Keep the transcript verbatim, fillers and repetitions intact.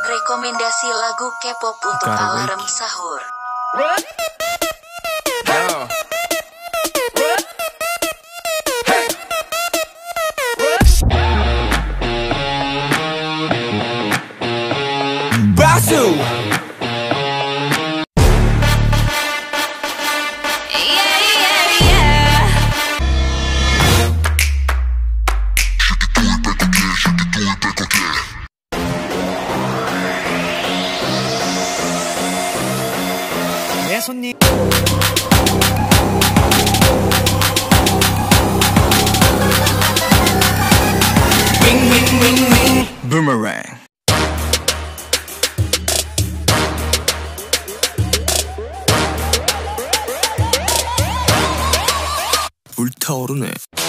Rekomendasi lagu Kpop untuk alarm sahur. Basu. 네, 손님. 윙윙윙윙 부메랑. 불타오르네.